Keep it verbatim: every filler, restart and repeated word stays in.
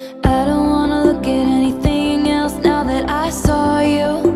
I don't wanna look at anything else now that I saw you.